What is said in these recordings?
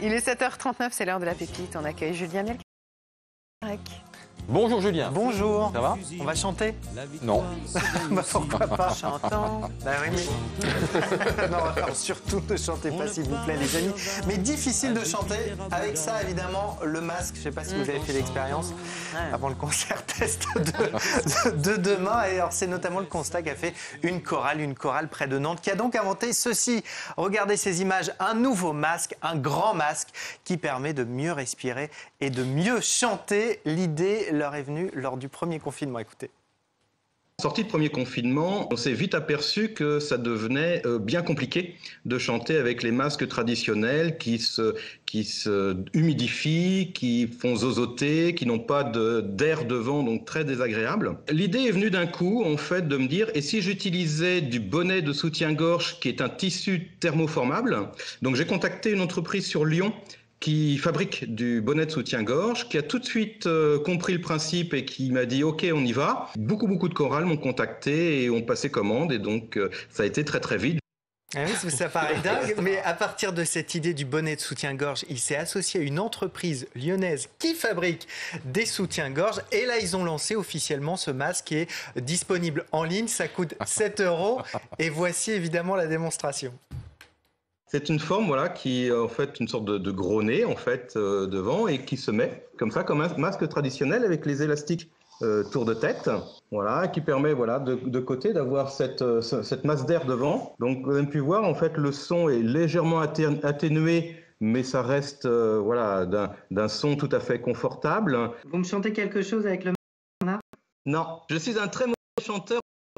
Il est 7h39, c'est l'heure de la pépite. On accueille Julien Mielcarec. Bonjour Julien. Bonjour. Ça va? On va chanter? Non. Bah pourquoi pas? Chantons. Bah oui, mais... non, alors, surtout ne chantez pas s'il vous plaît les amis. Mais difficile de chanter avec ça évidemment, le masque. Je ne sais pas si vous avez fait l'expérience avant le concert test de demain. Et alors c'est notamment le constat qu'a fait une chorale près de Nantes qui a donc inventé ceci. Regardez ces images, un nouveau masque, un grand masque qui permet de mieux respirer et de mieux chanter. L'idée leur est venue lors du premier confinement. Écoutez. Sortie de premier confinement, on s'est vite aperçu que ça devenait bien compliqué de chanter avec les masques traditionnels qui se humidifient, qui font zozoter, qui n'ont pas d'air devant, donc très désagréable. L'idée est venue d'un coup, en fait, de me dire, et si j'utilisais du bonnet de soutien-gorge qui est un tissu thermoformable? Donc j'ai contacté une entreprise sur Lyon qui fabrique du bonnet de soutien-gorge, qui a tout de suite compris le principe et qui m'a dit « Ok, on y va ». Beaucoup de chorales m'ont contacté et ont passé commande et donc ça a été très très vite. Ah oui, ça paraît dingue, mais à partir de cette idée du bonnet de soutien-gorge, il s'est associé à une entreprise lyonnaise qui fabrique des soutiens-gorge. Et là, ils ont lancé officiellement ce masque qui est disponible en ligne. Ça coûte 7 €. Et voici évidemment la démonstration. C'est une forme voilà, qui est en fait une sorte de gros nez en fait, devant et qui se met comme ça, comme un masque traditionnel avec les élastiques tour de tête, voilà, qui permet voilà, de côté d'avoir cette masse d'air devant. Donc vous avez pu voir, en fait, le son est légèrement atténué, mais ça reste voilà, d'un son tout à fait confortable. Vous me chantez quelque chose avec le Bernard? Non, je suis un très mauvais chanteur.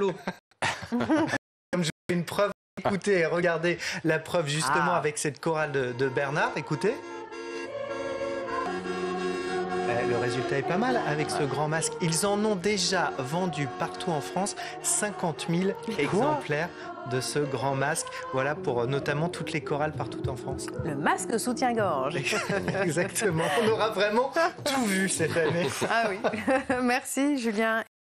Comme je fais une preuve, écoutez, regardez la preuve justement avec cette chorale de Bernard, écoutez. Le résultat est pas mal avec ce grand masque. Ils en ont déjà vendu partout en France 50 000 exemplaires de ce grand masque. Voilà pour notamment toutes les chorales partout en France. Le masque soutien-gorge. Exactement. On aura vraiment tout vu cette année. Ah oui. Merci Julien.